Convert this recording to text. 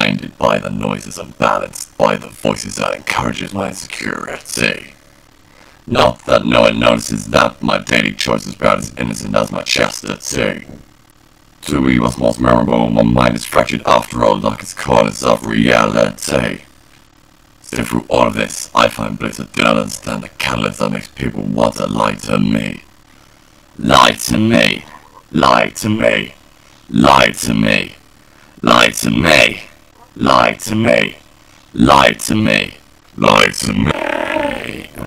blinded by the noises, unbalanced by the voices that encourages my insecurity. Not that no one notices that my daily choice is about as innocent as my chastity. To be what's most memorable, my mind is fractured after all darkest corners of reality. Still through all of this, I find bliss. I do not understand the catalyst that makes people want to lie to me. Lie to me, lie to me, lie to me, lie to me, lie to me, lie to me, lie to me.